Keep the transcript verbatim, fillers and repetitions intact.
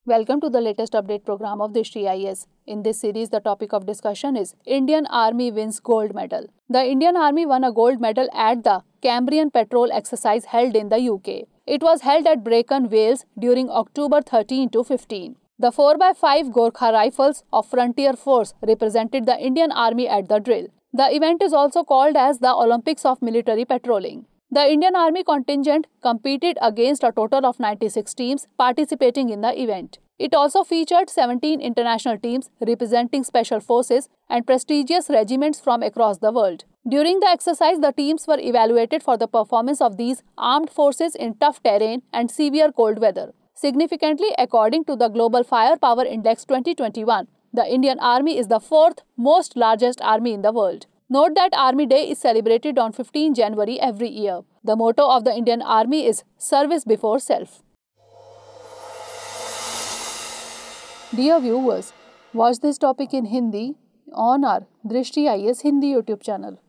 Welcome to the latest update program of Drishti I A S. In this series, the topic of discussion is Indian Army wins gold medal. The Indian Army won a gold medal at the Cambrian Patrol exercise held in the U K. It was held at Brecon, Wales during October thirteenth to fifteenth. The four by five Gorkha Rifles of Frontier Force represented the Indian Army at the drill. The event is also called as the Olympics of Military Patrolling. The Indian Army contingent competed against a total of ninety-six teams participating in the event. It also featured seventeen international teams representing special forces and prestigious regiments from across the world. During the exercise, the teams were evaluated for the performance of these armed forces in tough terrain and severe cold weather. Significantly, according to the Global Firepower Index twenty twenty-one, the Indian Army is the fourth most largest army in the world. Note that Army Day is celebrated on fifteenth January every year. The motto of the Indian Army is Service Before Self. Dear viewers, watch this topic in Hindi on our Drishti I A S Hindi YouTube channel.